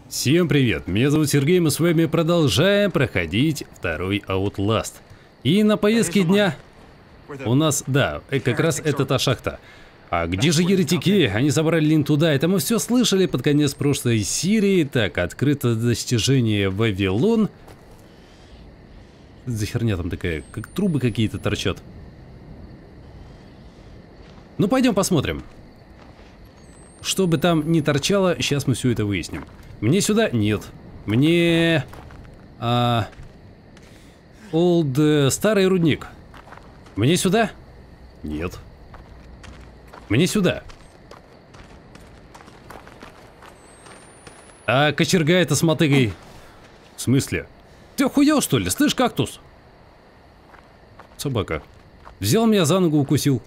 Всем привет, меня зовут Сергей, мы с вами продолжаем проходить второй Outlast. И на повестке дня у нас, да, как раз это та шахта. А где же еретики? Они забрали Лин туда, это мы все слышали под конец прошлой серии. Так, открыто достижение Вавилон. За херня там такая, как трубы какие-то торчат. Ну пойдем посмотрим. Что бы там ни торчало, сейчас мы все это выясним. Мне сюда? Нет. Мне... старый рудник. Мне сюда? Нет. Мне сюда. А кочерга это с мотыгой. В смысле? Ты охуел, что ли? Слышь, кактус? Собака. Взял меня за ногу, укусил.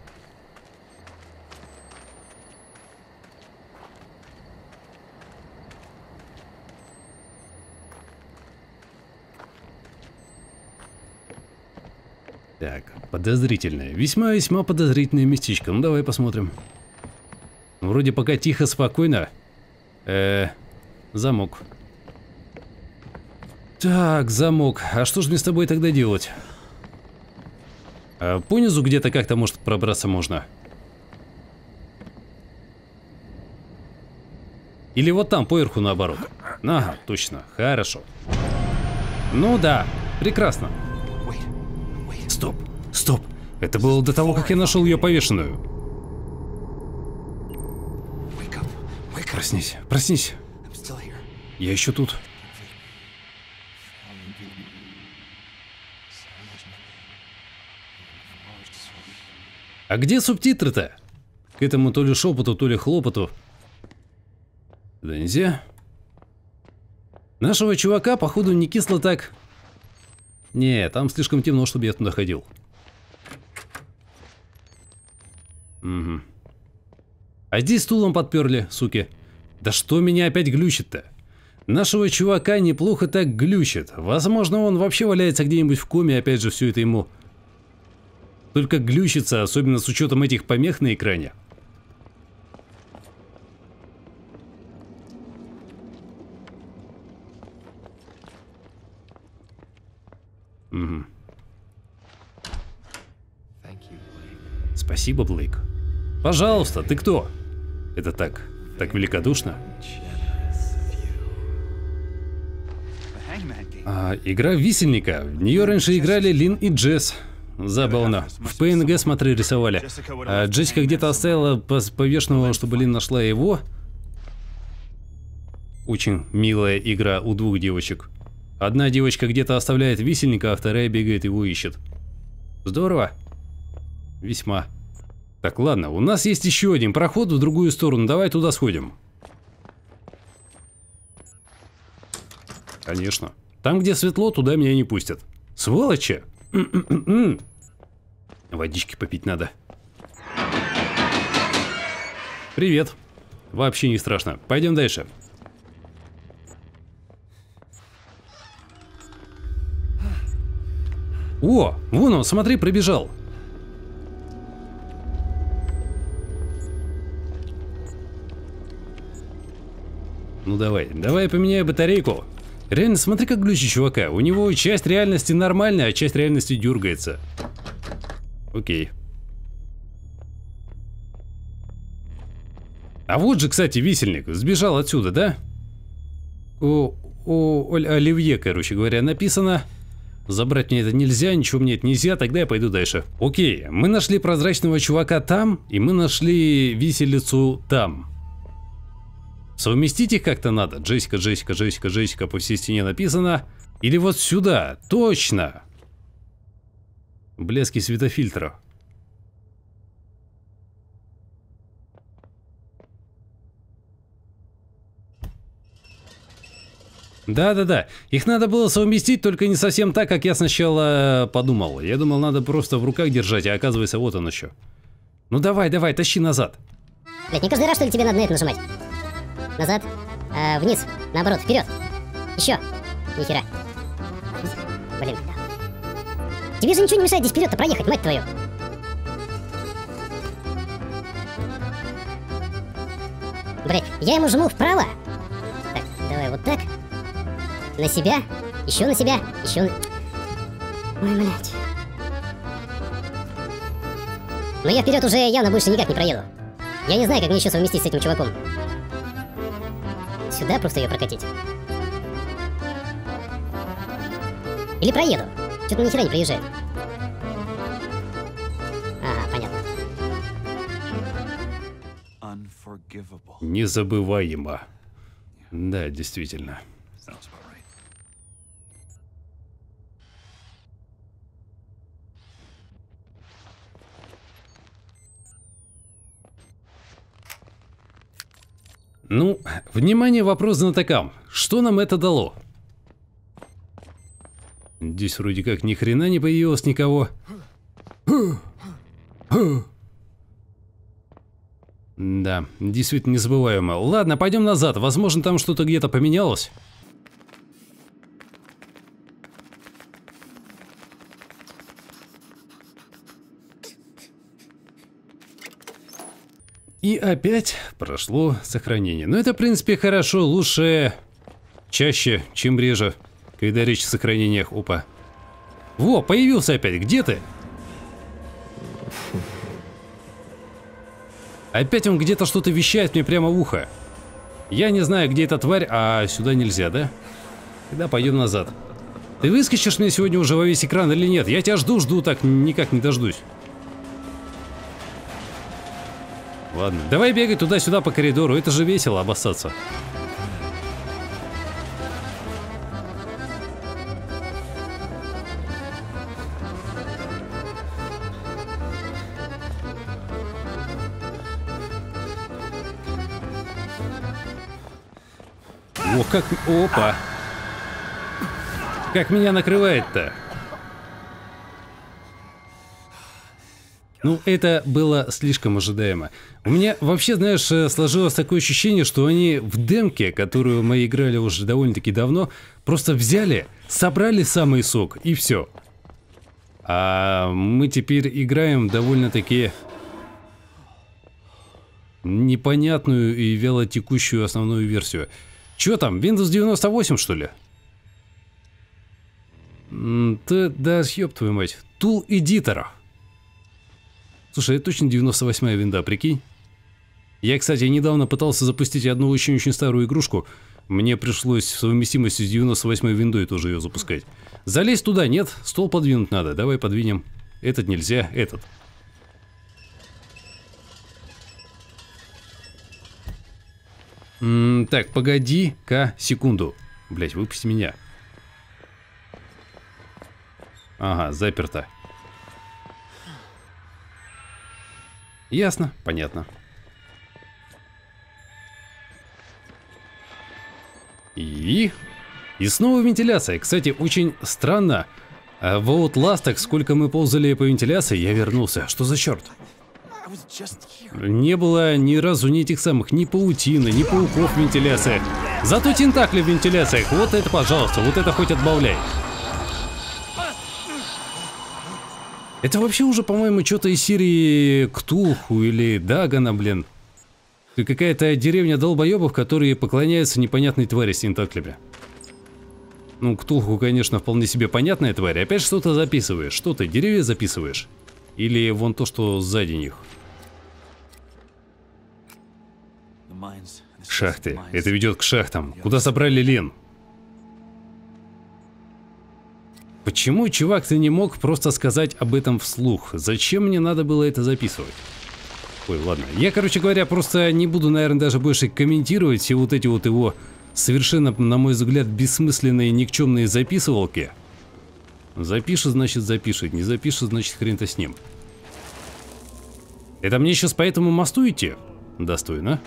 Так, подозрительное. Весьма-весьма подозрительное местечко. Ну, давай посмотрим. Вроде пока тихо, спокойно. Замок. Так, замок. А что же мне с тобой тогда делать? Понизу где-то как-то, может, пробраться можно. Или вот там, поверху наоборот. Ага, точно. Хорошо. Ну да, прекрасно. Стоп, стоп. Это было до того, как я нашел ее повешенную. Проснись, проснись. Я еще тут. А где субтитры-то? К этому то ли шепоту, то ли хлопоту. Да нельзя. Нашего чувака, походу, не кисло так. Не, там слишком темно, чтобы я туда ходил. Угу. А здесь стулом подперли, суки. Да что меня опять глючит-то? Нашего чувака неплохо так глючит. Возможно, он вообще валяется где-нибудь в коме, опять же, все это ему. Только глючится, особенно с учетом этих помех на экране. Угу. Спасибо, Блейк. Пожалуйста, ты кто? Это так великодушно. Игра висельника. В нее раньше играли Лин и Джесс. Забавно. В ПНГ, смотри, рисовали. А Джессика где-то оставила повешенного, чтобы Лин нашла его. Очень милая игра у двух девочек. Одна девочка где-то оставляет висельника, а вторая бегает его ищет. Здорово. Весьма. Так, ладно, у нас есть еще один проход в другую сторону. Давай туда сходим. Конечно. Там, где светло, туда меня не пустят. Сволочи! Водички попить надо. Привет. Вообще не страшно. Пойдем дальше. О, вон он, смотри, пробежал. Ну давай поменяю батарейку. Реально, смотри, как глючит чувака. У него часть реальности нормальная, а часть реальности дергается. Окей. А вот же, кстати, висельник. Сбежал отсюда, да? Оливье, короче говоря, написано. Забрать мне это нельзя, ничего мне это нельзя, тогда я пойду дальше. Окей, мы нашли прозрачного чувака там, и мы нашли виселицу там. Совместить их как-то надо. Джессика, Джессика, Джессика, Джессика по всей стене написано. Или вот сюда, точно. Блески светофильтра. Да-да-да, их надо было совместить, только не совсем так, как я сначала подумал. Я думал, надо просто в руках держать, а оказывается, вот он еще. Ну давай, давай, тащи назад. Блять, не каждый раз, что ли, тебе надо на это нажимать? Назад, вниз, наоборот, вперед. Еще. Нихера. Блин. Тебе же ничего не мешает здесь вперед-то проехать, мать твою. Блять, я ему жму вправо. Так, давай вот Вот так. На себя. Еще на себя. Еще на... Ой, блядь. Но я вперед уже явно больше никак не проеду. Я не знаю, как мне еще совместить с этим чуваком. Сюда просто ее прокатить. Или проеду. Что-то ни хера не приезжает. Ага, понятно. Незабываемо. Да, действительно. Ну, внимание, вопрос знатокам. Что нам это дало? Здесь вроде как ни хрена не появилось никого. Да, действительно незабываемо. Ладно, пойдем назад. Возможно, там что-то где-то поменялось. И опять прошло сохранение. Но это, в принципе, хорошо. Лучше чаще, чем реже, когда речь о сохранениях. Опа. Во, появился опять. Где ты? Опять он где-то что-то вещает мне прямо в ухо. Я не знаю, где эта тварь, а сюда нельзя, да? Тогда пойдем назад. Ты выскочишь мне сегодня уже во весь экран или нет? Я тебя жду, так никак не дождусь. Ладно, давай бегай туда-сюда по коридору, это же весело обоссаться. О, как... Опа! Как меня накрывает-то? Ну, это было слишком ожидаемо. У меня вообще, знаешь, сложилось такое ощущение, что они в демке, которую мы играли уже довольно-таки давно, просто взяли, собрали самый сок и все. А мы теперь играем довольно-таки непонятную и вялотекущую основную версию. Чё там, Windows 98, что ли? Да, ёб твою мать. Tool Editor. Слушай, это точно 98-я винда, прикинь? Я, кстати, недавно пытался запустить одну очень-очень старую игрушку. Мне пришлось в совместимости с 98-й виндой тоже ее запускать. Залезть туда, нет? Стол подвинуть надо. Давай подвинем. Этот нельзя, этот. Так, погоди-ка секунду. Блять, выпусти меня. Ага, заперто. Ясно, понятно. И снова вентиляция. Кстати, очень странно. В Outlast'ах, сколько мы ползали по вентиляции, я вернулся. Что за черт? Не было ни разу ни этих самых, ни паутины, ни пауков в вентиляциях. Зато тентакли в вентиляциях. Вот это, пожалуйста, вот это хоть отбавляй. Это вообще уже, по-моему, что-то из серии Ктулху или Дагана, блин. Какая-то деревня долбоебов, которые поклоняются непонятной твари с тентаклями. Ну, Ктулху, конечно, вполне себе понятная тварь. Опять что-то записываешь. Что ты, деревья записываешь? Или вон то, что сзади них? Шахты. Это ведет к шахтам. Куда собрали Лен? Почему, чувак, ты не мог просто сказать об этом вслух? Зачем мне надо было это записывать? Ой, ладно. Я, короче говоря, просто не буду, наверное, даже больше комментировать все вот эти вот его совершенно, на мой взгляд, бессмысленные, никчемные записывалки. Запишет, значит, запишет. Не запишет, значит, хрен-то с ним. Это мне сейчас по этому мосту идти? Достойно.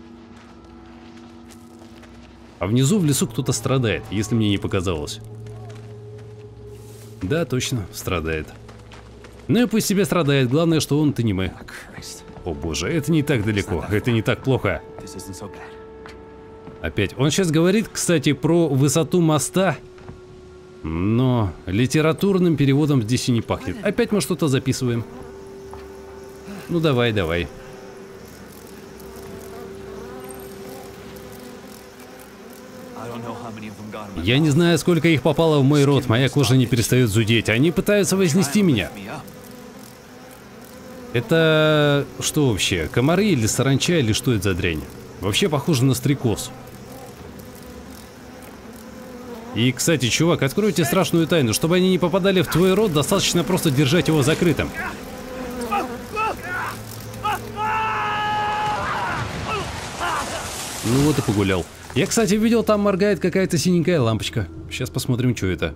А внизу в лесу кто-то страдает, если мне не показалось. Да, точно, страдает. Ну и пусть себе страдает, главное, что он аниме. О боже, это не так далеко, это не так плохо. Опять, он сейчас говорит, кстати, про высоту моста, но литературным переводом здесь и не пахнет. Опять мы что-то записываем. Ну давай, давай. Я не знаю, сколько их попало в мой рот, моя кожа не перестает зудеть. Они пытаются вознести меня. Это что вообще? Комары или саранча, или что это за дрянь? Вообще похоже на стрекоз. И, кстати, чувак, открою тебе страшную тайну. Чтобы они не попадали в твой рот, достаточно просто держать его закрытым. Ну вот и погулял. Я, кстати, видел, там моргает какая-то синенькая лампочка. Сейчас посмотрим, что это.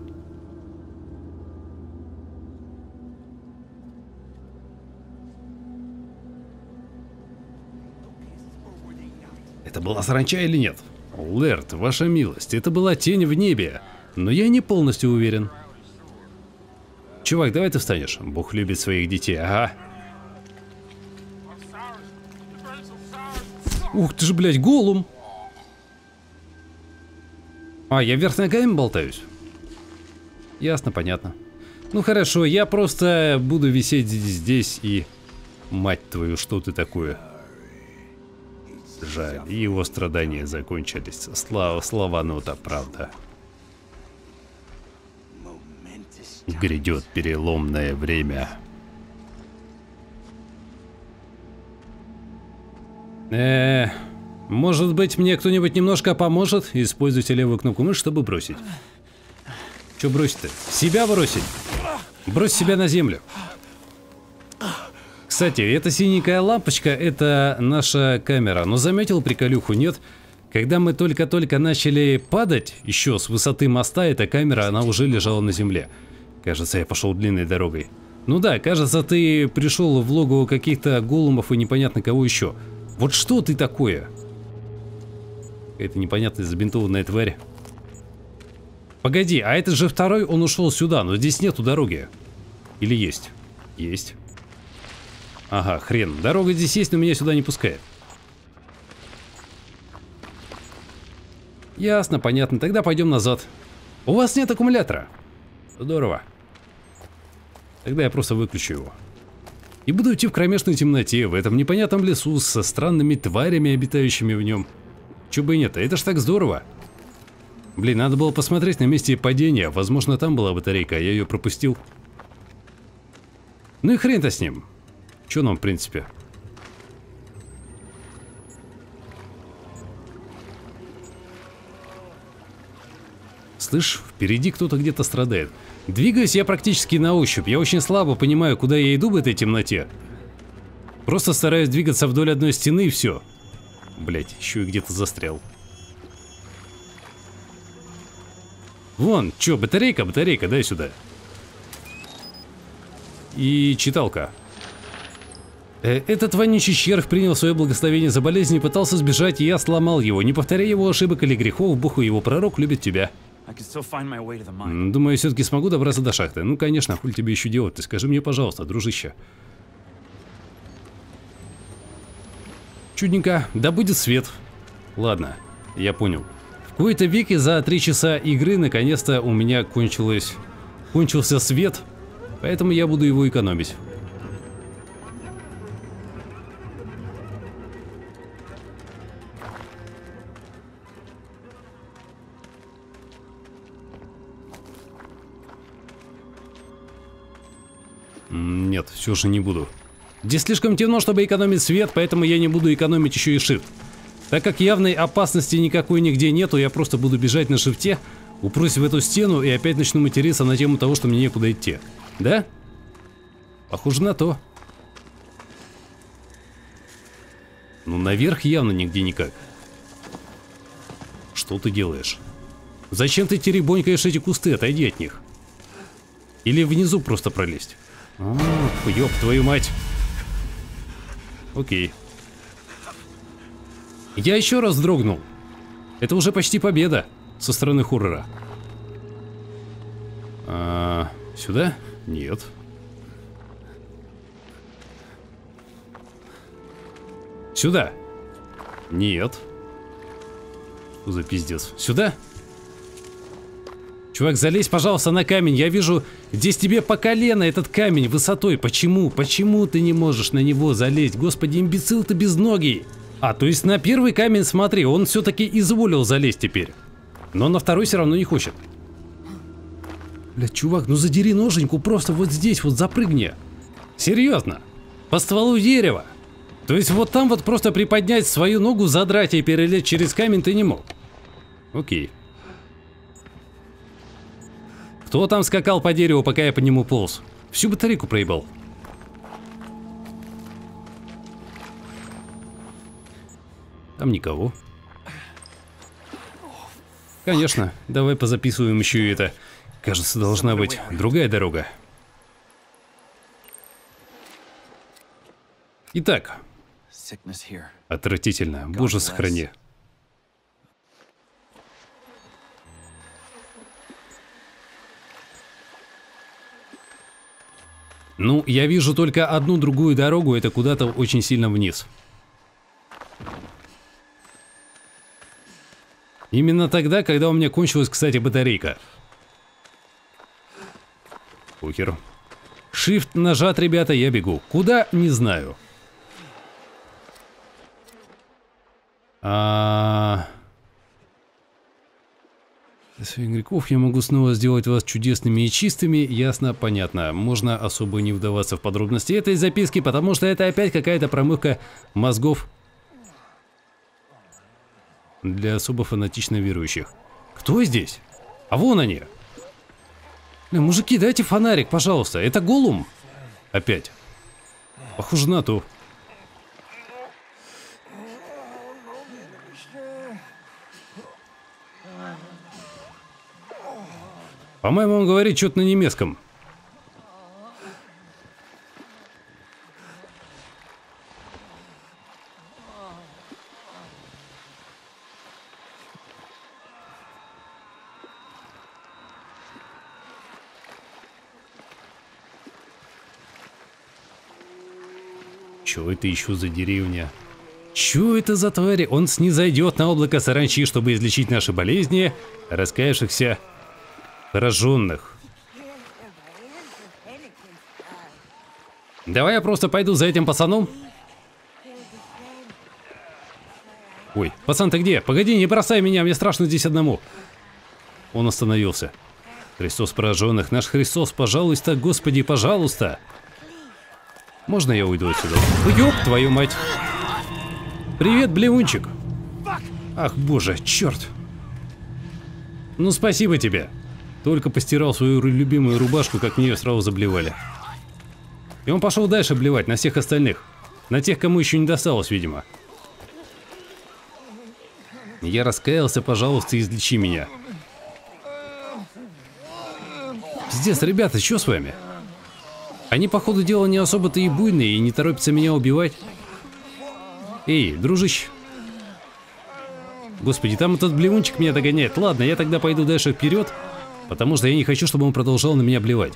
Это была саранча или нет? Лэрд, ваша милость, это была тень в небе. Но я не полностью уверен. Чувак, давай ты встанешь. Бог любит своих детей, ага. Ух ты ж, блядь, Голум. А, я вверх ногами болтаюсь? Ясно, понятно. Ну хорошо, я просто буду висеть здесь и... Мать твою, что ты такое? Жаль, его страдания закончились. Слова нота, правда. Грядет переломное время. Может быть, мне кто-нибудь немножко поможет? Используйте левую кнопку мыши, чтобы бросить. Че бросить-то? Себя бросить? Брось себя на землю. Кстати, эта синенькая лампочка, это наша камера. Но заметил приколюху, нет? Когда мы только-только начали падать, еще с высоты моста, эта камера, она уже лежала на земле. Кажется, я пошел длинной дорогой. Ну да, кажется, ты пришел в логово каких-то голумов и непонятно кого еще. Вот что ты такое? Какая-то непонятная забинтованная тварь. Погоди, а это же второй, он ушел сюда, но здесь нету дороги. Или есть? Есть. Ага, хрен. Дорога здесь есть, но меня сюда не пускает. Ясно, понятно. Тогда пойдем назад. У вас нет аккумулятора? Здорово. Тогда я просто выключу его. И буду идти в кромешной темноте, в этом непонятном лесу, со странными тварями, обитающими в нем. Чё бы и нет, это ж так здорово. Блин, надо было посмотреть на месте падения. Возможно, там была батарейка, а я ее пропустил. Ну и хрен-то с ним. Чё нам, в принципе? Слышь, впереди кто-то где-то страдает. Двигаюсь я практически на ощупь. Я очень слабо понимаю, куда я иду в этой темноте. Просто стараюсь двигаться вдоль одной стены и все. Блять, еще и где-то застрял. Вон, чё, батарейка, дай сюда. И читалка. Этот вонючий червь принял свое благословение за болезнь и пытался сбежать, и я сломал его. Не повторяй его ошибок или грехов, Бог и его пророк любит тебя. Думаю, все-таки смогу добраться до шахты. Ну, конечно, хуй тебе еще делать? Ты скажи мне, пожалуйста, дружище. Чудненько. Да будет свет. Ладно, я понял. В кои-то веки за 3 часа игры наконец-то у меня кончился свет, поэтому я буду его экономить. Нет, все же не буду. Здесь слишком темно, чтобы экономить свет, поэтому я не буду экономить еще и shift. Так как явной опасности никакой нигде нету, я просто буду бежать на шифте, упрусь в эту стену и опять начну материться на тему того, что мне некуда идти. Да? Похоже на то. Ну, наверх явно нигде никак. Что ты делаешь? Зачем ты теребонькаешь эти кусты? Отойди от них. Или внизу просто пролезть? Ёб твою мать. Окей. Я еще раз вздрогнул. Это уже почти победа со стороны хоррора. Сюда? Нет. Сюда? Нет. Что за пиздец? Сюда? Чувак, залезь, пожалуйста, на камень. Я вижу, здесь тебе по колено этот камень высотой. Почему? Почему ты не можешь на него залезть? Господи, имбецил ты безногий. А, то есть на первый камень, смотри, он все-таки изволил залезть теперь. Но на второй все равно не хочет. Бля, чувак, ну задери ноженьку, просто вот здесь вот запрыгни. Серьезно. По стволу дерева. То есть вот там вот просто приподнять свою ногу, задрать и перелезть через камень ты не мог. Окей. Кто там скакал по дереву, пока я по нему полз? Всю батарейку проебал. Там никого. Конечно, давай позаписываем еще и это. Кажется, должна быть другая дорога. Итак. Отвратительно. Боже, сохрани. Ну, я вижу только одну другую дорогу, это куда-то очень сильно вниз. Именно тогда, когда у меня кончилась, кстати, батарейка. Похер. Shift нажат, ребята, я бегу. Куда? Не знаю. С игроков я могу снова сделать вас чудесными и чистыми. Ясно, понятно. Можно особо не вдаваться в подробности этой записки, потому что это опять какая-то промывка мозгов для особо фанатично верующих. Кто здесь? А вон они. Мужики, дайте фонарик, пожалуйста. Это Голум? Опять. Похоже на то. По-моему, он говорит что-то на немецком. Чё это еще за деревня? Чё это за твари? Он снизойдет на облако саранчи, чтобы излечить наши болезни, раскаявшихся пораженных. Давай я просто пойду за этим пацаном. Ой, пацан, ты где? Погоди, не бросай меня, мне страшно здесь одному. Он остановился. Христос пораженных, наш Христос, пожалуйста, Господи, пожалуйста. Можно я уйду отсюда? Ёб твою мать. Привет, блевунчик. Ах, боже, черт. Ну, спасибо тебе. Только постирал свою любимую рубашку, как мне ее сразу заблевали. И он пошел дальше блевать на всех остальных. На тех, кому еще не досталось, видимо. Я раскаялся, пожалуйста, излечи меня. Пиздец, ребята, что с вами? Они, по ходу дела, не особо-то и буйные, и не торопятся меня убивать. Эй, дружище. Господи, там этот блевунчик меня догоняет. Ладно, я тогда пойду дальше вперед, потому что я не хочу, чтобы он продолжал на меня блевать.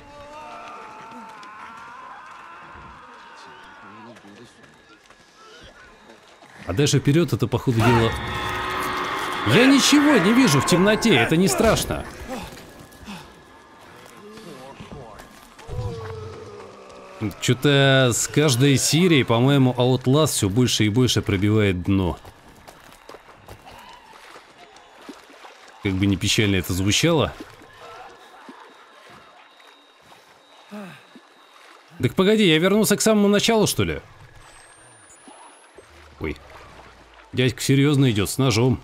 А дальше вперед это, по ходу дела... Я ничего не вижу в темноте, это не страшно. Что-то с каждой серией, по-моему, Outlast все больше и больше пробивает дно. Как бы не печально это звучало. Так погоди, я вернулся к самому началу, что ли? Ой. Дядька серьезно идет, с ножом.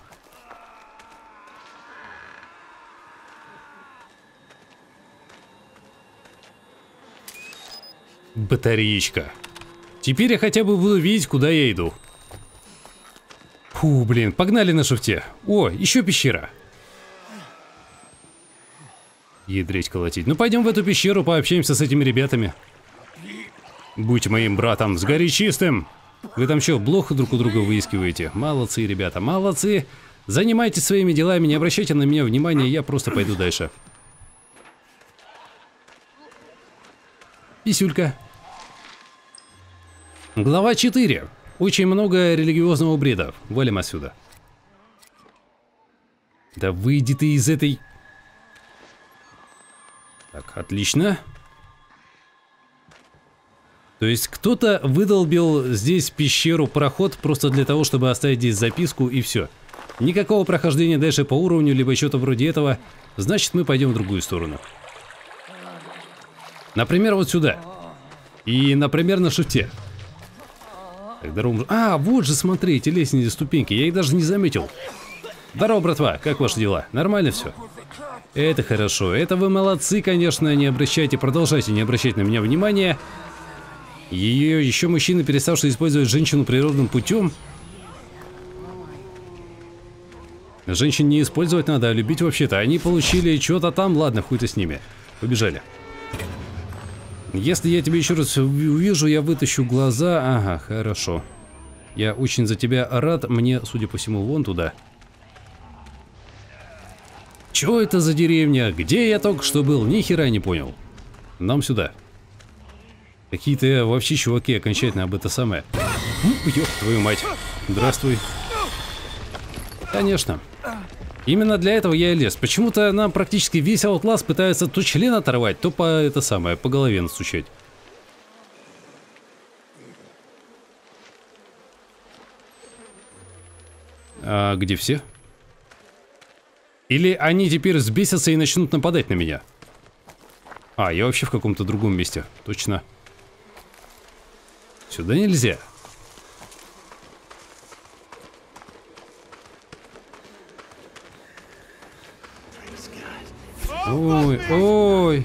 Батареечка. Теперь я хотя бы буду видеть, куда я иду. Фу, блин, погнали на шифте. О, еще пещера. Ядрить колотить. Ну пойдем в эту пещеру, пообщаемся с этими ребятами. Будь моим братом, сгори чистым. Вы там что, блоху друг у друга выискиваете? Молодцы, ребята, молодцы. Занимайтесь своими делами, не обращайте на меня внимания, я просто пойду дальше. Писюлька. Глава 4. Очень много религиозного бреда. Валим отсюда. Да выйди ты из этой... Так, отлично. То есть кто-то выдолбил здесь пещеру, проход, просто для того, чтобы оставить здесь записку и все. Никакого прохождения дальше по уровню, либо что-то вроде этого. Значит, мы пойдем в другую сторону. Например, вот сюда. И, например, на шифте. Так, здорово. А, вот же, смотрите, лестницы, ступеньки. Я их даже не заметил. Здорово, братва. Как ваши дела? Нормально все? Это хорошо. Это вы молодцы, конечно. Не обращайте, продолжайте не обращать на меня внимания. Ее еще мужчина, переставший использовать женщину природным путем. Женщин не использовать надо, а любить вообще-то. Они получили что-то там. Ладно, хуй-то с ними. Побежали. Если я тебя еще раз увижу, я вытащу глаза. Ага, хорошо. Я очень за тебя рад. Мне, судя по всему, вон туда. Чё это за деревня? Где я только что был? Ни хера не понял. Нам сюда. Какие-то вообще чуваки окончательно об это самое. Ёб твою мать. Здравствуй. Конечно. Именно для этого я и лез. Почему-то нам практически весь Outlast пытается то член оторвать, то по голове настучать. А где все? Или они теперь взбесятся и начнут нападать на меня? А, я вообще в каком-то другом месте. Точно. Сюда нельзя. Ой, ой.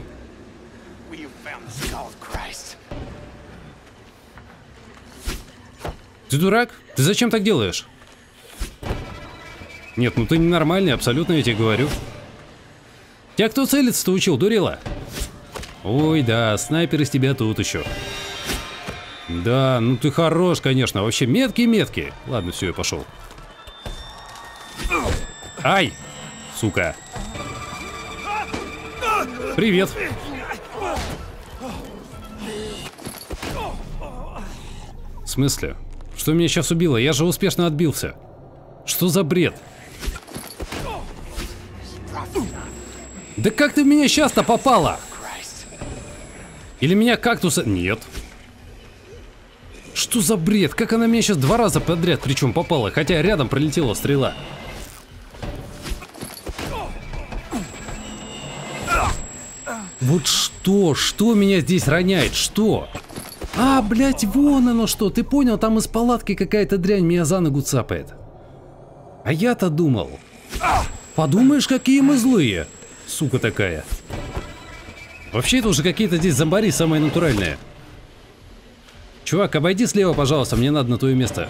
Ты дурак? Ты зачем так делаешь? Нет, ну ты ненормальный, абсолютно, я тебе говорю. Тебя кто целиться-то учил, дурела? Ой, да, снайпер из тебя тут еще. Да, ну ты хорош, конечно. Вообще меткий. Ладно, все, я пошел. Ай! Сука. Привет. В смысле? Что меня сейчас убило? Я же успешно отбился. Что за бред? Да как ты в меня сейчас-то попала? Или меня кактуса... Нет. Что за бред? Как она меня сейчас 2 раза подряд причем попала, хотя рядом пролетела стрела. Вот что меня здесь роняет? Что? А, блядь, вон оно что. Ты понял, там из палатки какая-то дрянь меня за ногу цапает. А я-то думал. Подумаешь, какие мы злые. Сука такая. Вообще это уже какие-то здесь зомбари самые натуральные. Чувак, обойди слева, пожалуйста, мне надо на твое место.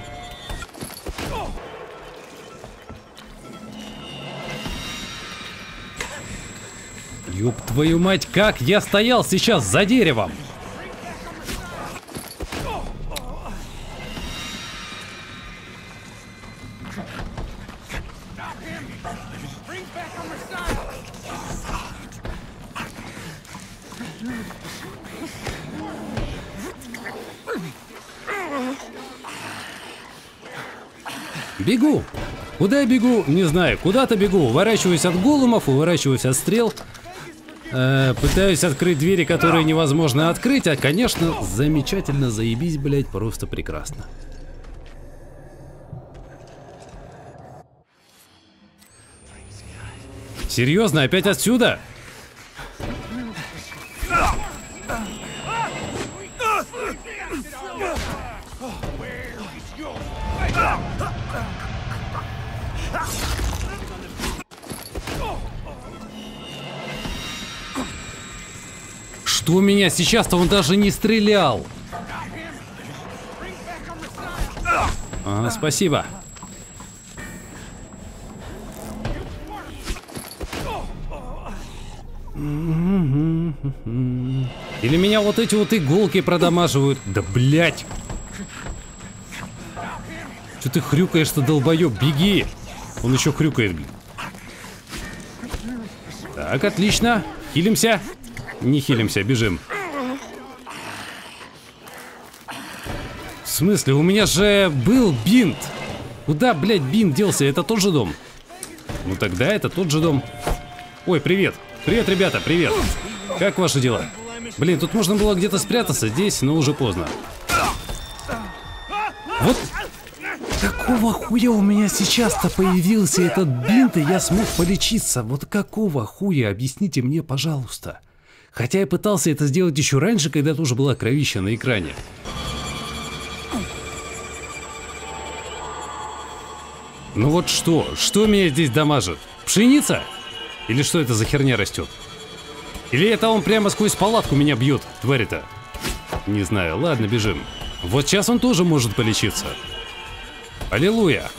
Ёб твою мать, как я стоял сейчас за деревом! Бегу! Куда я бегу? Не знаю. Куда-то бегу. Уворачиваюсь от голумов, уворачиваюсь от стрел. Пытаюсь открыть двери, которые невозможно открыть. А, конечно, замечательно, заебись, блядь, просто прекрасно. Серьезно? Опять отсюда? Что у меня сейчас-то? Он даже не стрелял. Спасибо. Или меня вот эти вот иголки продамаживают. Да блять. Что ты хрюкаешь-то, долбоёб? Беги. Он еще хрюкает. Так, отлично. Хилимся. Не хилимся, бежим. В смысле? У меня же был бинт. Куда, блядь, бинт делся? Это тот же дом? Ну тогда это тот же дом. Ой, привет. Привет, ребята, привет. Как ваши дела? Блин, тут можно было где-то спрятаться здесь, но уже поздно. Вот. какого хуя у меня сейчас-то появился этот бинт, и я смог полечиться? Вот какого хуя? Объясните мне, пожалуйста. Хотя я пытался это сделать еще раньше, когда тоже была кровища на экране. Ну вот что? Что меня здесь дамажит? Пшеница? Или что это за херня растет? Или это он прямо сквозь палатку меня бьет, тварь-то? Не знаю, ладно, бежим. Вот сейчас он тоже может полечиться. Аллилуйя.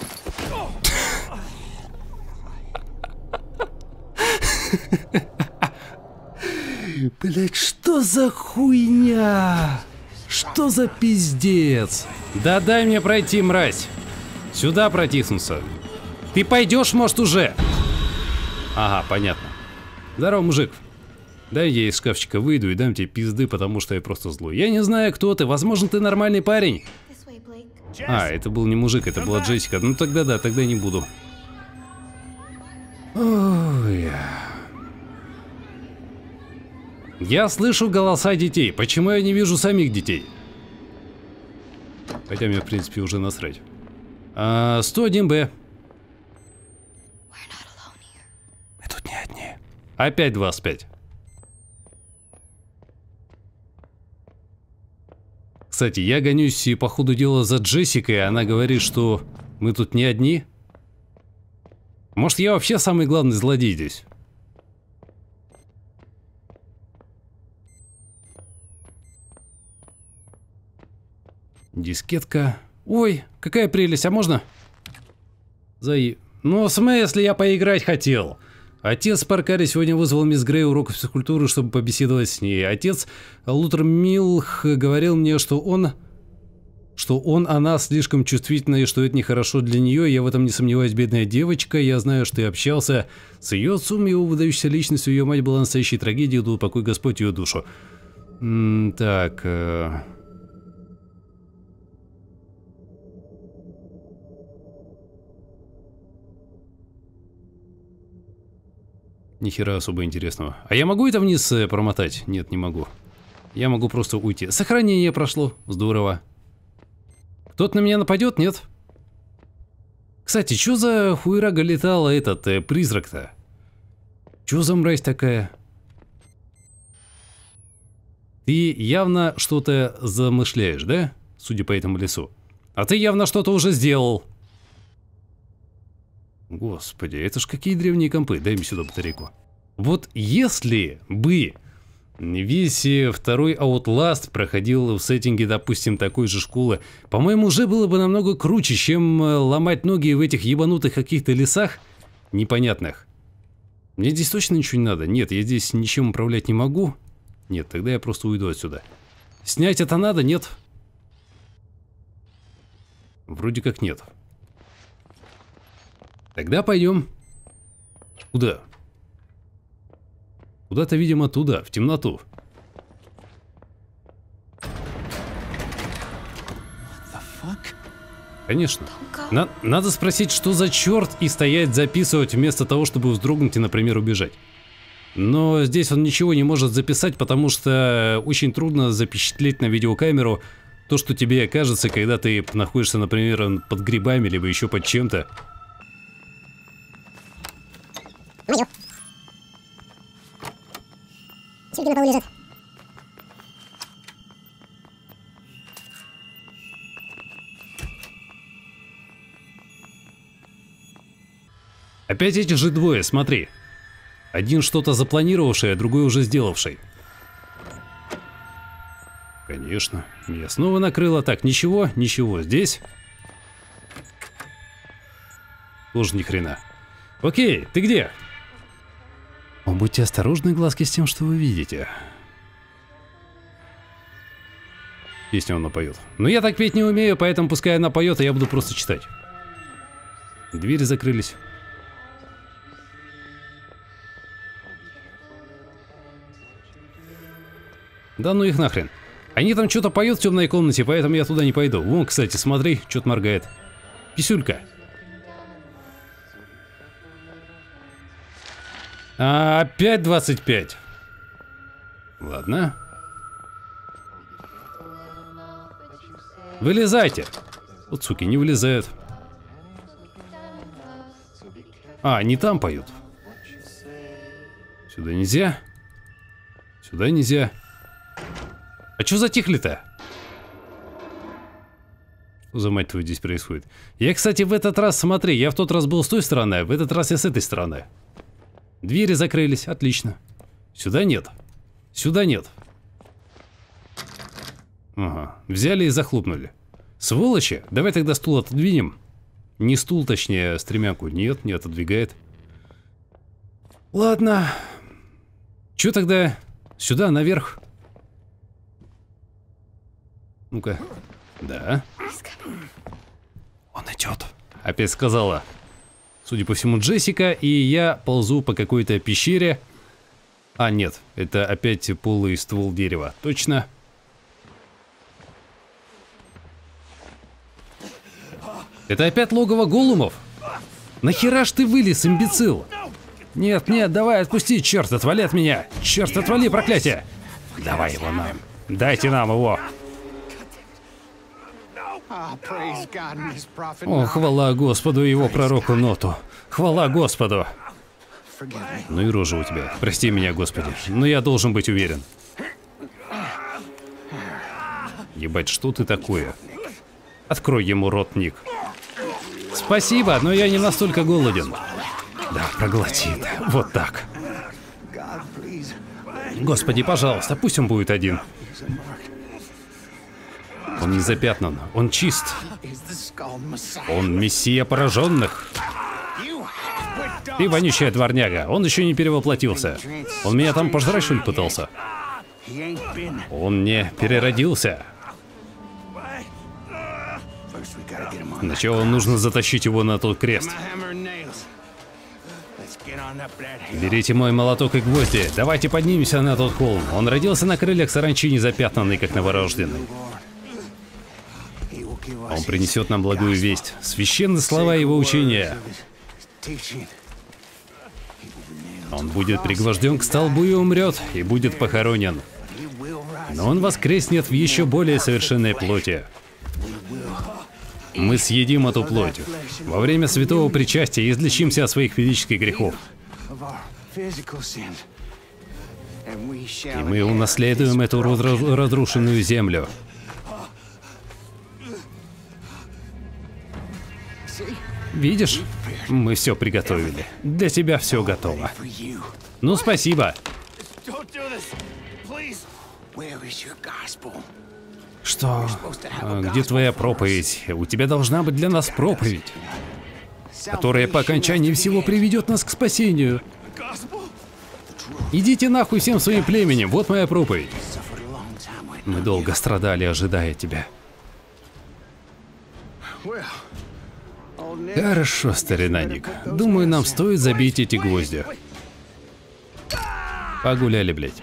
Блять, что за хуйня? Что за пиздец? Да дай мне пройти, мразь. Сюда протиснуться. Ты пойдешь, может, уже? Ага, понятно. Здорово, мужик. Дай я из шкафчика выйду и дам тебе пизды, потому что я просто злой. Я не знаю, кто ты. Возможно, ты нормальный парень. А, это был не мужик, это была Джессика. Ну тогда да, тогда не буду. Ой. Я слышу голоса детей. Почему я не вижу самих детей? Хотя мне, в принципе, уже насрать. 101Б. Мы тут не одни. Опять 25. Кстати, я гонюсь и по ходу дела за Джессикой, она говорит, что мы тут не одни. Может, я вообще самый главный злодей здесь? Дискетка. Ой, какая прелесть, а можно? Ну, в смысле, я поиграть хотел. Отец Паркари сегодня вызвал мисс Грей урок физкультуры, чтобы побеседовать с ней. Отец Лутер Милх говорил мне, что он она слишком чувствительна и что это нехорошо для нее. Я в этом не сомневаюсь, бедная девочка. Я знаю, что ты общался с ее отцом, его выдающейся личностью. Ее мать была настоящей трагедией, да упокой Господь ее душу. Так... Нихера особо интересного. А я могу это вниз промотать? Нет, не могу. Я могу просто уйти. Сохранение прошло. Здорово. Кто-то на меня нападет? Нет? Кстати, что за хуерага летала этот призрак-то? Что за мразь такая? Ты явно что-то замышляешь, да? Судя по этому лесу. А ты явно что-то уже сделал. Господи, это ж какие древние компы. Дай мне сюда батарейку. Вот если бы весь второй Outlast проходил в сеттинге, допустим, такой же школы, по-моему, уже было бы намного круче, чем ломать ноги в этих ебанутых каких-то лесах непонятных. Мне здесь точно ничего не надо. Нет, я здесь ничем управлять не могу. Нет, тогда я просто уйду отсюда. Снять это надо? Нет. Вроде как нет. Тогда пойдем. Куда? Куда-то, видимо, туда, в темноту. Конечно. Надо спросить, что за черт, и стоять записывать вместо того, чтобы вздрогнуть и, например, убежать. Но здесь он ничего не может записать, потому что очень трудно запечатлеть на видеокамеру то, что тебе кажется, когда ты находишься, например, под грибами, либо еще под чем-то. Мою. Сюда на полу лежат. Опять эти же двое, смотри. Один что-то запланировавший, а другой уже сделавший. Конечно. Меня снова накрыло. Так, ничего, ничего. Здесь тоже ни хрена. Окей, ты где? О, будьте осторожны, глазки, с тем, что вы видите. Песню он напоет. Но я так петь не умею, поэтому пускай она поет, а я буду просто читать. Двери закрылись. Да ну их нахрен. Они там что-то поют в темной комнате, поэтому я туда не пойду. Вон, кстати, смотри, что-то моргает. Писюлька. Опять 25. Ладно. Вылезайте. Вот, суки, не вылезают. А, они там поют. Сюда нельзя. Сюда нельзя. А чё затихли-то? Что за мать твою здесь происходит? Я, кстати, в этот раз, смотри, я в тот раз был с той стороны, а в этот раз я с этой стороны. Двери закрылись, отлично. Сюда нет. Сюда нет. Ага, взяли и захлопнули. Сволочи, давай тогда стул отодвинем. Не стул, точнее, стремянку. Нет, не отодвигает. Ладно. Чё тогда? Сюда, наверх. Ну-ка. Да. Он идет. Опять сказала. Судя по всему, Джессика, и я ползу по какой-то пещере. А, нет, это опять полый ствол дерева. Точно. Это опять логово голумов? Нахера ж ты вылез, имбецил? Нет, нет, давай отпусти, черт, отвали от меня. Черт, отвали, проклятие. Давай его нам. Дайте нам его. О, хвала Господу и его пророку Ноту. Хвала Господу. Ну и рожа у тебя. Прости меня, Господи. Но я должен быть уверен. Ебать, что ты такое? Открой ему рот, Ник. Спасибо, но я не настолько голоден. Да, проглоти это. Вот так. Господи, пожалуйста, пусть он будет один. Он не запятнан, он чист. Он мессия пораженных. Ты вонючая дворняга, он еще не перевоплотился. Он меня там пожрать, что ли, пытался? Он не переродился. Сначала нужно затащить его на тот крест. Берите мой молоток и гвозди, давайте поднимемся на тот холм. Он родился на крыльях саранчи, незапятнанный, как новорожденный. Он принесет нам благую весть, священные слова его учения. Он будет пригвожден к столбу и умрет, и будет похоронен. Но он воскреснет в еще более совершенной плоти. Мы съедим эту плоть. Во время святого причастия излечимся от своих физических грехов. И мы унаследуем эту разрушенную землю. Видишь? Мы все приготовили. Для тебя все готово. Ну, спасибо. Что? Где твоя проповедь? У тебя должна быть для нас проповедь, которая по окончании всего приведет нас к спасению. Идите нахуй всем своим племенем, вот моя проповедь. Мы долго страдали, ожидая тебя. Хорошо, старина Ник. Думаю, нам стоит забить эти гвозди. Погуляли, блядь.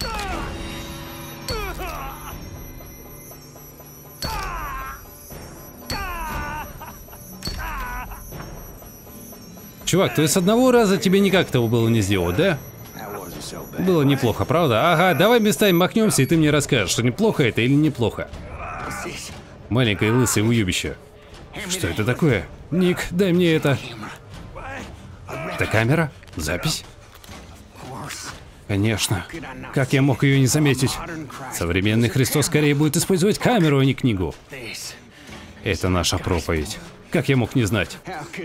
Чувак, то есть с одного раза тебе никак этого было не сделать, да? Было неплохо, правда? Ага, давай местами махнемся, и ты мне расскажешь, что неплохо это или неплохо. Маленькое лысое уебище. Что это такое? Ник, дай мне это. Это камера? Запись? Конечно. Как я мог ее не заметить? Современный Христос скорее будет использовать камеру, а не книгу. Это наша проповедь. Как я мог не знать?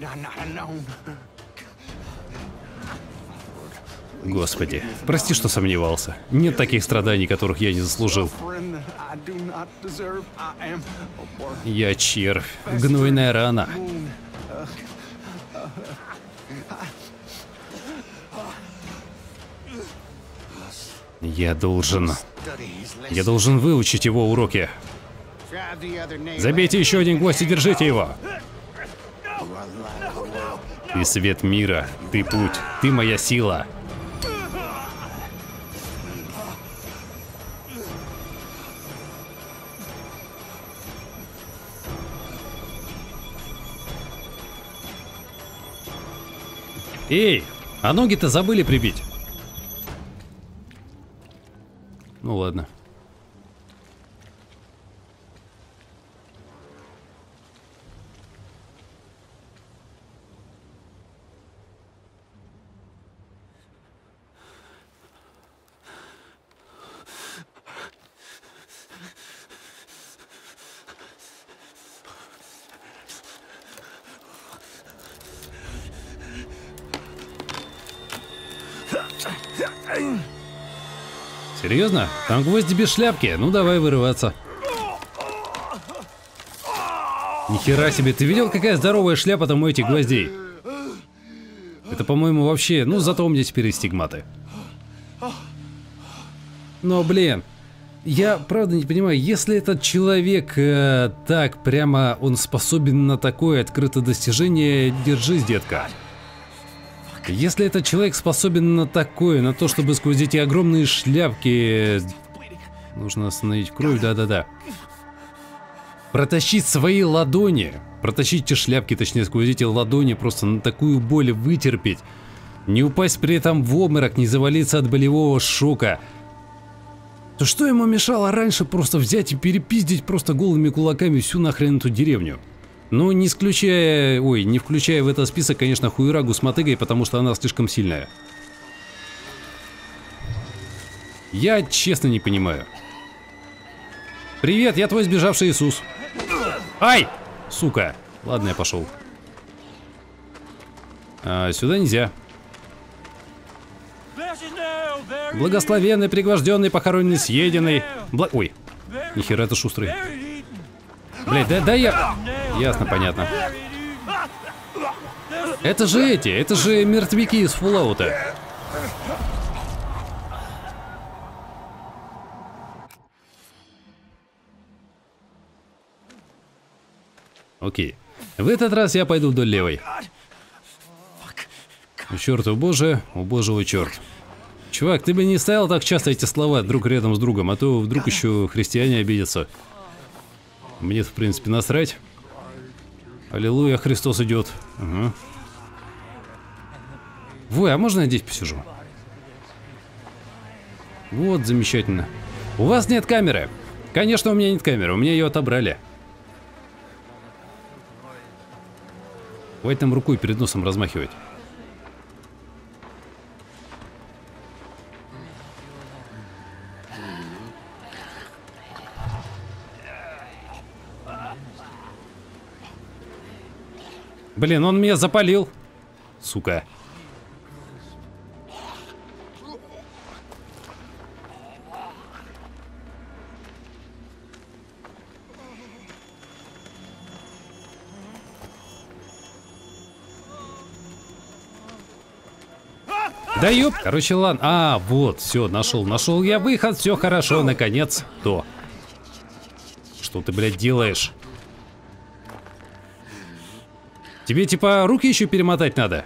Господи, прости, что сомневался. Нет таких страданий, которых я не заслужил. Я червь, гнойная рана. Я должен выучить его уроки. Забейте еще один гвоздь и держите его. Ты свет мира, ты путь, ты моя сила. Эй, а ноги-то забыли прибить. Ну ладно. Серьезно? Там гвозди без шляпки? Ну давай вырываться. Нихера себе, ты видел, какая здоровая шляпа там у этих гвоздей? Это, по-моему, вообще... Ну, зато у меня теперь и стигматы. Но, блин, я правда не понимаю, если этот человек так прямо, он способен на такое открытое достижение, держись, детка. Если этот человек способен на такое, на то, чтобы сквозь эти огромные шляпки... Нужно остановить кровь, да-да-да. Протащить свои ладони, протащить эти шляпки, точнее, сквозь эти ладони, просто на такую боль вытерпеть. Не упасть при этом в обморок, не завалиться от болевого шока. То что ему мешало раньше просто взять и перепиздить просто голыми кулаками всю нахрен эту деревню? Ну, не исключая, ой, не включая в этот список, конечно, Хуерагу с мотыгой, потому что она слишком сильная. Я честно не понимаю. Привет, я твой сбежавший Иисус. Ай! Сука. Ладно, я пошел. Сюда нельзя. Благословенный, пригвожденный, похороненный, съеденный. Ой, нихера это шустрый. Блять, да я... Ясно, понятно. Это же мертвяки из Fallout. Окей. В этот раз я пойду вдоль левой. Черт, о боже, о черт. Чувак, ты бы не ставил так часто эти слова друг рядом с другом, а то вдруг еще христиане обидятся. Мне, в принципе, насрать. Аллилуйя, Христос идет. Ага. Ой, а можно я здесь посижу? Вот, замечательно. У вас нет камеры? Конечно, у меня нет камеры, у меня ее отобрали. Хватит там рукой перед носом размахивать. Блин, он меня запалил. Сука. Да ёп. Короче, ладно. Вот, все, нашел я выход, все хорошо, наконец. То. Что ты, блядь, делаешь? Тебе, типа, руки еще перемотать надо?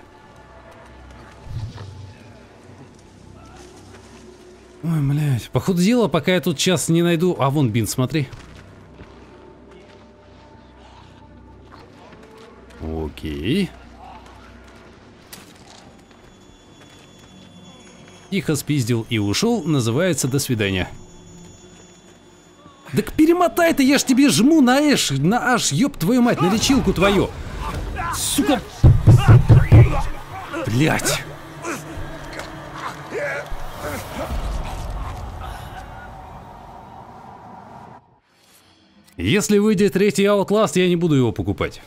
Ой, блядь. По ходу дела, пока я тут сейчас не найду... А, вон бинт, смотри. Окей. Тихо спиздил и ушел, называется «до свидания». Так перемотай ты, я ж тебе жму на аж, ёб твою мать, на лечилку твою. Сука. Блять. Если выйдет третий Outlast, я не буду его покупать.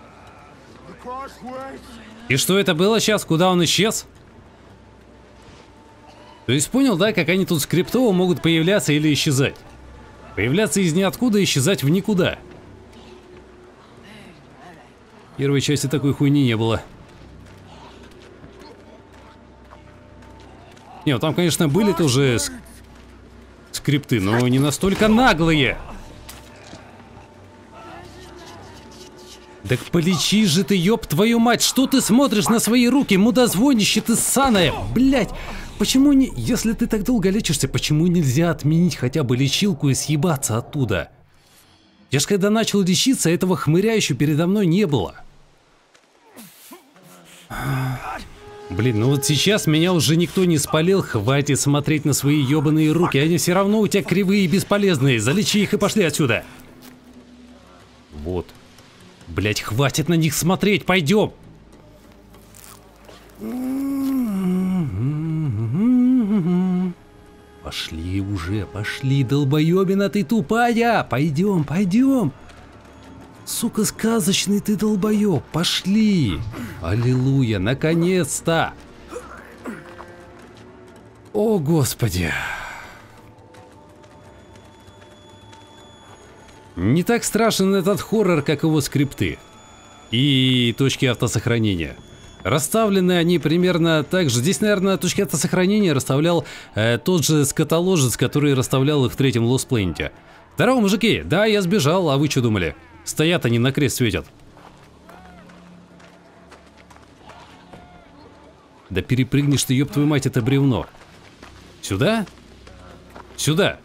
И что это было сейчас? Куда он исчез? То есть понял, да, как они тут скриптово могут появляться или исчезать? Появляться из ниоткуда и исчезать в никуда. В первой части такой хуйни не было. Не, там, конечно, были тоже скрипты, но не настолько наглые. Так полечи же ты, ёб твою мать, что ты смотришь на свои руки, мудозвонище ты ссаное, блять. Почему не... Если ты так долго лечишься, почему нельзя отменить хотя бы лечилку и съебаться оттуда? Я ж когда начал лечиться, этого хмыря еще передо мной не было. Блин, ну вот сейчас меня уже никто не спалил, хватит смотреть на свои ебаные руки, они все равно у тебя кривые и бесполезные, залечи их и пошли отсюда. Вот. Блять, хватит на них смотреть, пойдем. Пошли уже, пошли, долбоебина ты тупая! Пойдем, пойдем! Сука, сказочный ты долбоеб, пошли! Аллилуйя, наконец-то! О, господи. Не так страшен этот хоррор, как его скрипты. И точки автосохранения. Расставлены они примерно так же. Здесь, наверное, точки автосохранения расставлял тот же скотоложец, который расставлял их в третьем Lost Planet. Здорово, мужики! Да, я сбежал, а вы что думали? Стоят они, на крест светят. Да перепрыгнешь ты, ёб твою мать, это бревно. Сюда? Сюда.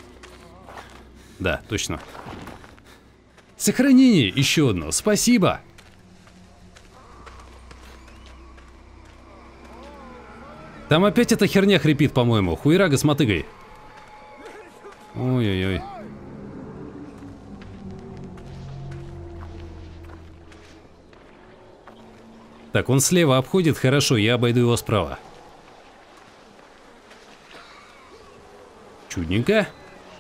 Да, точно. Сохранение еще одно, спасибо. Там опять эта херня хрипит, по-моему. Хуерага с мотыгой. Ой-ой-ой. Так, он слева обходит, хорошо, я обойду его справа. Чудненько.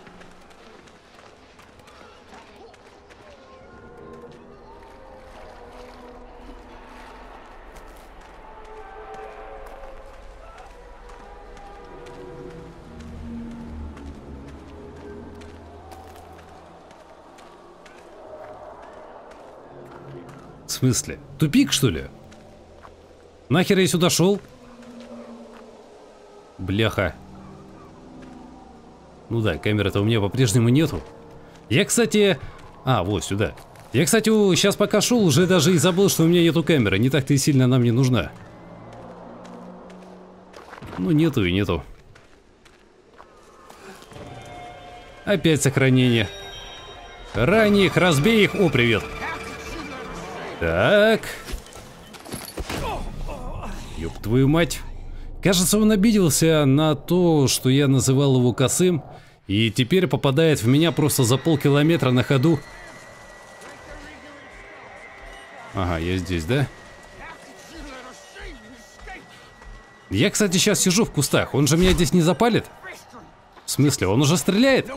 В смысле? Тупик, что ли? Нахер я сюда шел? Бляха. Ну да, камеры-то у меня по-прежнему нету. Я, кстати... А, вот сюда. Я, кстати, сейчас пока шел, уже даже и забыл, что у меня нету камеры. Не так-то и сильно она мне нужна. Ну, нету и нету. Опять сохранение. Рани их, разбей их. О, привет. Так. Ёб твою мать. Кажется, он обиделся на то, что я называл его косым, и теперь попадает в меня просто за полкилометра на ходу. Ага, я здесь, да? Я, кстати, сейчас сижу в кустах. Он же меня здесь не запалит? В смысле, он уже стреляет?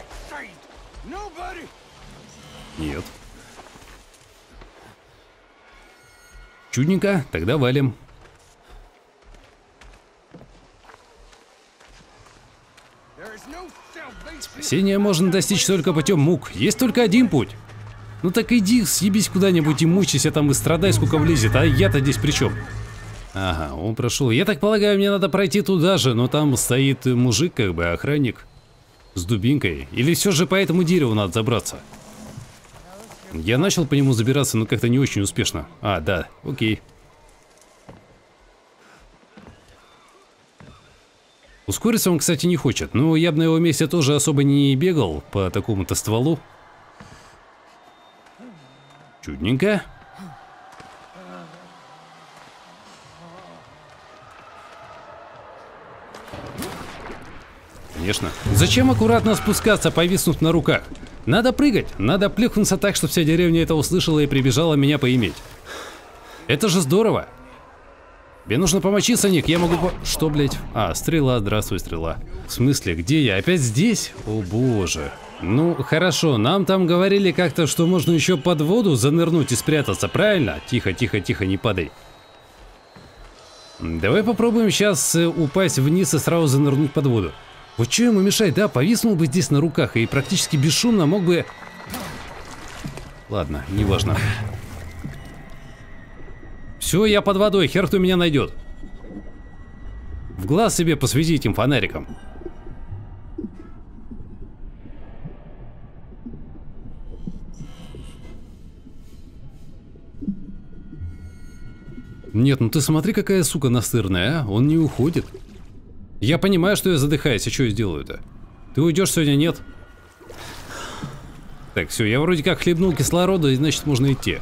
Нет. Чудненько, тогда валим. Спасение можно достичь только путем мук. Есть только один путь. Ну так иди, съебись куда-нибудь и мучайся там и страдай, сколько влезет. А я-то здесь при чем? Ага, он прошел. Я так полагаю, мне надо пройти туда же, но там стоит мужик, как бы охранник. С дубинкой. Или все же по этому дереву надо забраться? Я начал по нему забираться, но как-то не очень успешно. А, да, окей. Ускориться он, кстати, не хочет, но я бы на его месте тоже особо не бегал по такому-то стволу. Чудненько. Конечно. Зачем аккуратно спускаться, повиснув на руках? Надо прыгать, надо плюхнуться так, чтобы вся деревня это услышала и прибежала меня поиметь. Это же здорово. Мне нужно помочиться, Ник, я могу Что, блять? А, стрела, здравствуй, стрела. В смысле, где я? Опять здесь? О боже. Ну, хорошо, нам там говорили как-то, что можно еще под воду занырнуть и спрятаться, правильно? Тихо, тихо, тихо, не падай. Давай попробуем сейчас упасть вниз и сразу занырнуть под воду. Вот что ему мешает, да? Повиснул бы здесь на руках и практически бесшумно мог бы... Ладно, неважно. Все, я под водой, хер кто меня найдет. В глаз себе посвети этим фонариком. Нет, ну ты смотри, какая сука настырная, а? Он не уходит. Я понимаю, что я задыхаюсь, и что я сделаю-то? Ты уйдешь сегодня, нет? Так, все, я вроде как хлебнул кислорода, и значит можно идти.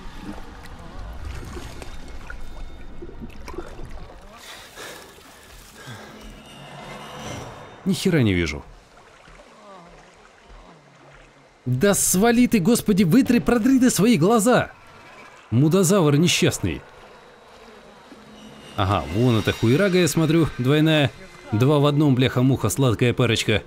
Ни хера не вижу. Да свали ты, господи, вытри, продри ты свои глаза. Мудозавр несчастный. Ага, вон это хуерага, я смотрю, двойная. 2 в 1, бляха-муха, сладкая парочка.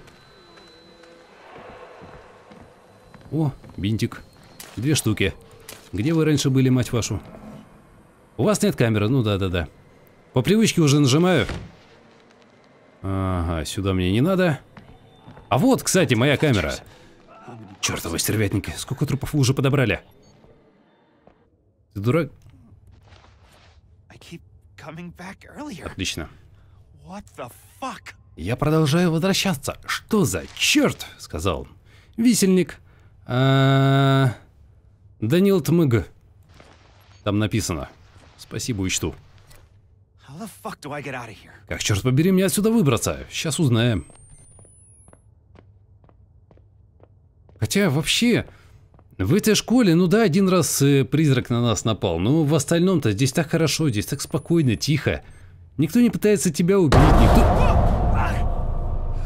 О, бинтик. 2 штуки. Где вы раньше были, мать вашу? У вас нет камеры, ну да-да-да. По привычке уже нажимаю. Ага, сюда мне не надо. А вот, кстати, моя камера. Чёртова стервятники, сколько трупов вы уже подобрали? Ты дурак? Отлично. Я продолжаю возвращаться. Что за черт? Сказал он. Висельник. Данил Тмыг. Там написано. Спасибо, учту. Как, черт побери, мне отсюда выбраться? Сейчас узнаем. Хотя, вообще, в этой школе, ну да, один раз призрак на нас напал, но в остальном-то здесь так хорошо, здесь так спокойно, тихо. Никто не пытается тебя убить, никто...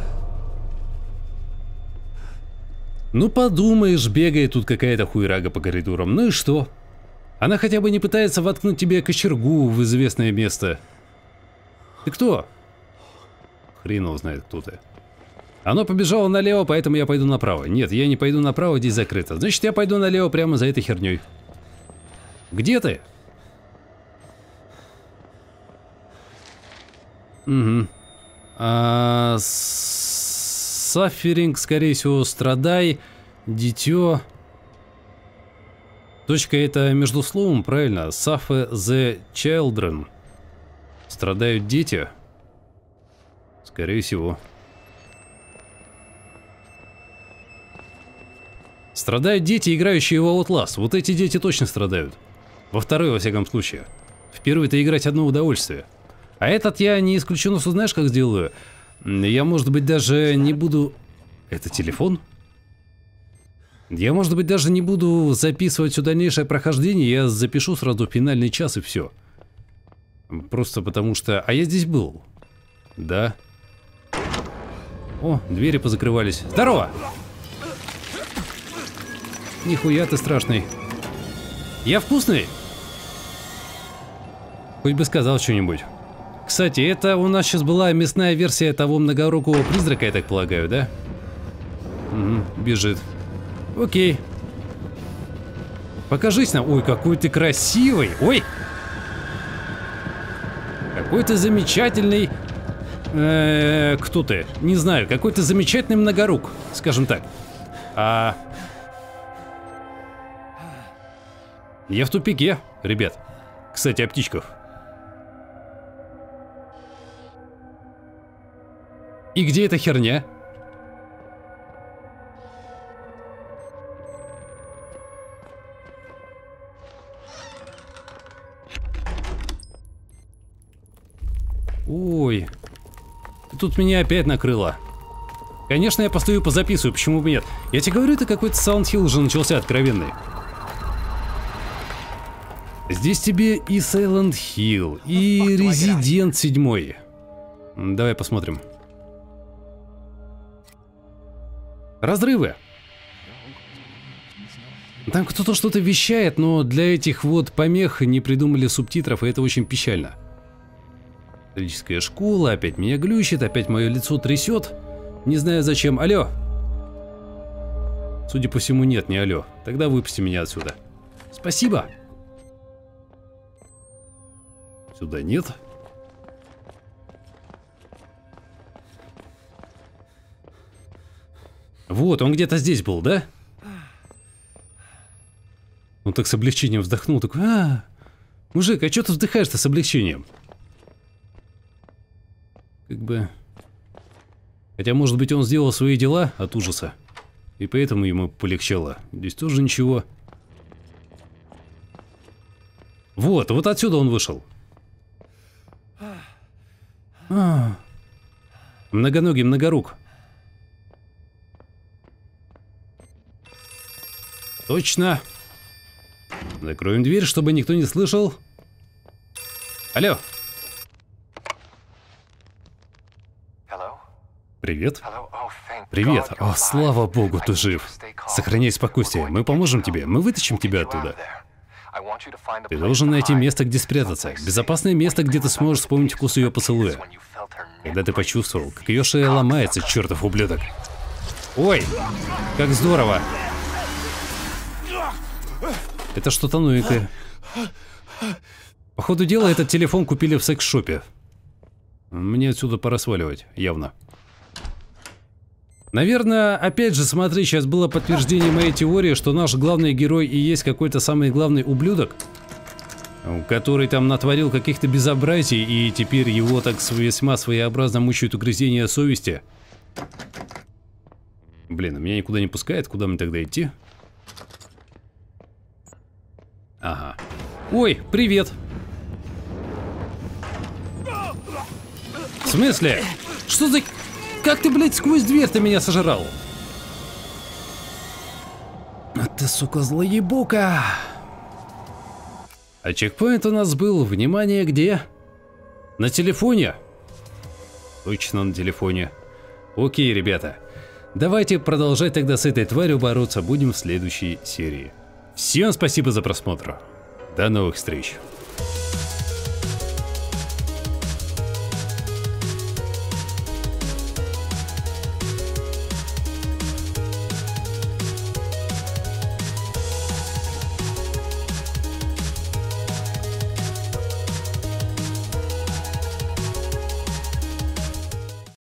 Ну подумаешь, бегает тут какая-то хуйрага по коридорам, ну и что? Она хотя бы не пытается воткнуть тебе кочергу в известное место. Ты кто? Хрен его знает, кто ты. Оно побежало налево, поэтому я пойду направо. Нет, я не пойду направо, здесь закрыто. Значит, я пойду налево прямо за этой херней. Где ты? Угу. Сафферинг, скорее всего, страдай. Дитё. Точка это между словом, правильно? Suffer the children. Страдают дети. Скорее всего. Страдают дети, играющие в Outlast. Вот эти дети точно страдают. Во второй, во всяком случае. В первый-то играть одно удовольствие. А этот я не исключено, что знаешь, как сделаю? Я, может быть, даже не буду... Это телефон? Я, может быть, даже не буду записывать все дальнейшее прохождение. Я запишу сразу финальный час и все. Просто потому что... А я здесь был. Да. О, двери позакрывались. Здорово! Нихуя ты страшный. Я вкусный? Хоть бы сказал что-нибудь. Кстати, это у нас сейчас была мясная версия того многорукого призрака, я так полагаю, да? Угу, бежит. Окей. Покажись нам. Ой, какой ты красивый. Ой! Какой ты замечательный... кто ты? Не знаю. Какой ты замечательный многорук, скажем так. Я в тупике, ребят. Кстати, о птичках. И где эта херня? Ой. Тут меня опять накрыло. Конечно, я постою позаписываю, почему бы нет? Я тебе говорю, это какой-то Silent Hill уже начался откровенный. Здесь тебе и Silent Hill, и Resident 7. Давай посмотрим. Разрывы. Там кто-то что-то вещает, но для этих вот помех не придумали субтитров, и это очень печально. Католическая школа, опять меня глючит, опять мое лицо трясет. Не знаю зачем. Алло. Судя по всему, нет, не алло. Тогда выпусти меня отсюда. Спасибо. Сюда нет. Вот, он где-то здесь был, да? Он так с облегчением вздохнул, такой, мужик, а что ты вздыхаешь-то с облегчением? Как бы... Хотя, может быть, он сделал свои дела от ужаса, и поэтому ему полегчало. Здесь тоже ничего. Вот отсюда он вышел. Многоногий, многорук. Точно. Закроем дверь, чтобы никто не слышал. Алло. Привет. Привет. О, слава богу, ты жив. Сохраняй спокойствие. Мы поможем тебе. Мы вытащим тебя оттуда. Ты должен найти место, где спрятаться. Безопасное место, где ты сможешь вспомнить вкус ее поцелуя. Когда ты почувствовал, как ее шея ломается, чертов ублюдок. Ой, как здорово. Это что-то новенькое. По ходу дела, этот телефон купили в секс-шопе. Мне отсюда пора сваливать, явно. Наверное, опять же, смотри, сейчас было подтверждение моей теории, что наш главный герой и есть какой-то самый главный ублюдок, который там натворил каких-то безобразий, и теперь его так весьма своеобразно мучают угрызения совести. Блин, меня никуда не пускает, куда мне тогда идти? Ага. Ой, привет! В смысле? Что за... Как ты, блядь, сквозь дверь-то меня сожрал? А ты, сука, злоебука! А чекпоинт у нас был, внимание, где? На телефоне? Точно на телефоне. Окей, ребята. Давайте продолжать тогда с этой тварью бороться будем в следующей серии. Всем спасибо за просмотр. До новых встреч.